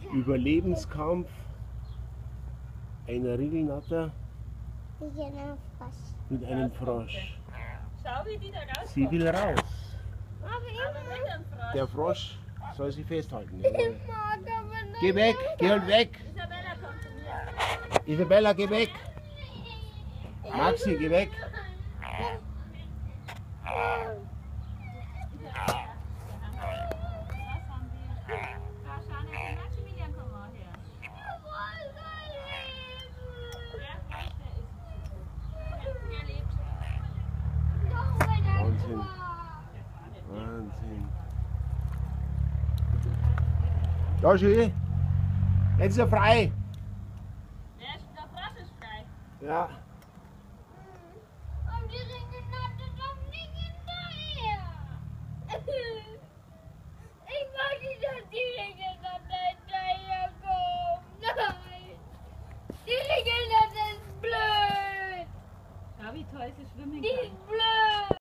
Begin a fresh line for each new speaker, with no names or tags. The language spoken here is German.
Überlebenskampf einer Ringelnatter mit einem Frosch.
Schau, wie die da rauskommt.
Sie will raus.
Aber mit dem Frosch.
Der Frosch soll sie festhalten. Jawohl. Geh weg, geh halt weg.
Isabella, komm zu mir.
Isabella, geh weg. Maxi, geh weg.
Maximilian, komm mal her. Der lebt.
Wahnsinn. Wahnsinn. Ja, schön. Jetzt ist er frei.
Der Frosch ist frei.
Ja.
Und die Ringelnatter kommt nicht hinterher. Ich mag nicht, dass die Ringelnatter hinterherkommt. Nein. Die Ringelnatter ist blöd.
Schau, wie toll sie schwimmen
Die
kann.
ist blöd.